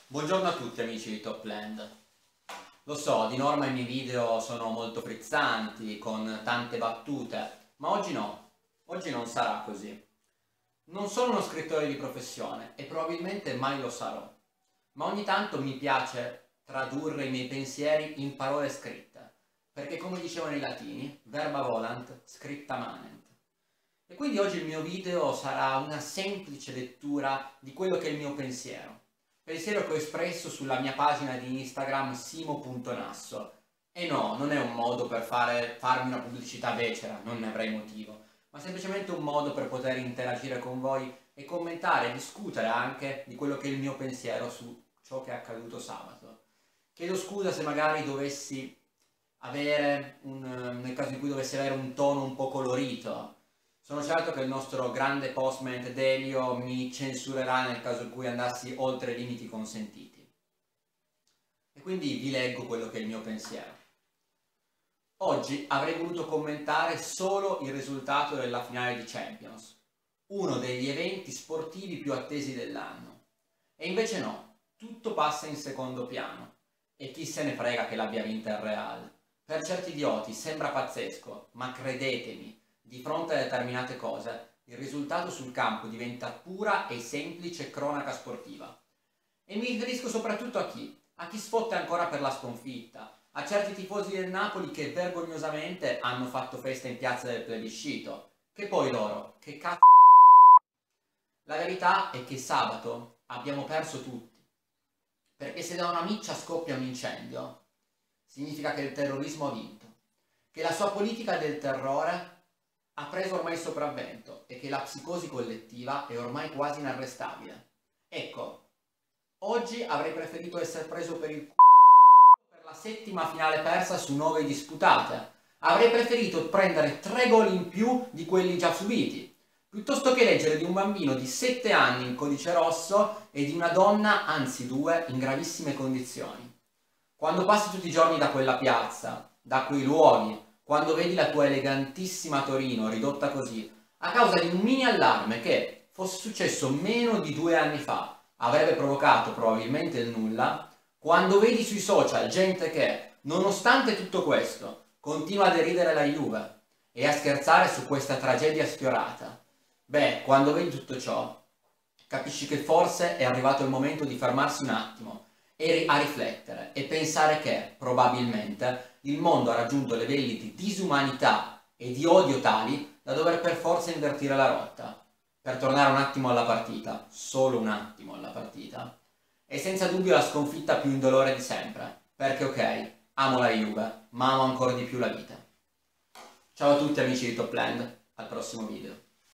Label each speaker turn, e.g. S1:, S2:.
S1: Buongiorno a tutti amici di Topland. Lo so, di norma i miei video sono molto frizzanti, con tante battute, ma oggi no, oggi non sarà così. Non sono uno scrittore di professione e probabilmente mai lo sarò, ma ogni tanto mi piace tradurre i miei pensieri in parole scritte, perché come dicevano i latini, verba volant, scripta manent. E quindi oggi il mio video sarà una semplice lettura di quello che è il mio pensiero che ho espresso sulla mia pagina di Instagram simo.nasso. E no, non è un modo per farmi una pubblicità becera, non ne avrei motivo, ma semplicemente un modo per poter interagire con voi e commentare e discutere anche di quello che è il mio pensiero su ciò che è accaduto sabato. Chiedo scusa se magari dovessi avere, nel caso in cui dovessi avere un tono un po' colorito. Sono certo che il nostro grande postman Delio mi censurerà nel caso in cui andassi oltre i limiti consentiti. E quindi vi leggo quello che è il mio pensiero. Oggi avrei voluto commentare solo il risultato della finale di Champions, uno degli eventi sportivi più attesi dell'anno. E invece no, tutto passa in secondo piano. E chi se ne frega che l'abbia vinta il Real. Per certi idioti sembra pazzesco, ma credetemi, di fronte a determinate cose, il risultato sul campo diventa pura e semplice cronaca sportiva. E mi riferisco soprattutto a chi? A chi sfotta ancora per la sconfitta, a certi tifosi del Napoli che vergognosamente hanno fatto festa in piazza del plebiscito. Che poi loro, che cazzo. La verità è che sabato abbiamo perso tutti. Perché se da una miccia scoppia un incendio, significa che il terrorismo ha vinto. Che la sua politica del terrore ha preso ormai il sopravvento e che la psicosi collettiva è ormai quasi inarrestabile. Ecco, oggi avrei preferito essere preso per il c***o per la settima finale persa su 9 disputate. Avrei preferito prendere 3 gol in più di quelli già subiti, piuttosto che leggere di un bambino di 7 anni in codice rosso e di una donna, anzi 2, in gravissime condizioni. Quando passi tutti i giorni da quella piazza, da quei luoghi, quando vedi la tua elegantissima Torino ridotta così, a causa di un mini allarme che, fosse successo meno di 2 anni fa, avrebbe provocato probabilmente il nulla, quando vedi sui social gente che, nonostante tutto questo, continua a deridere la Juve e a scherzare su questa tragedia sfiorata, beh, quando vedi tutto ciò, capisci che forse è arrivato il momento di fermarsi un attimo e a riflettere e pensare che, probabilmente, il mondo ha raggiunto livelli di disumanità e di odio tali da dover per forza invertire la rotta. Per tornare un attimo alla partita, solo un attimo alla partita, è senza dubbio la sconfitta più indolore di sempre, perché ok, amo la Juve, ma amo ancora di più la vita. Ciao a tutti amici di Topland, al prossimo video.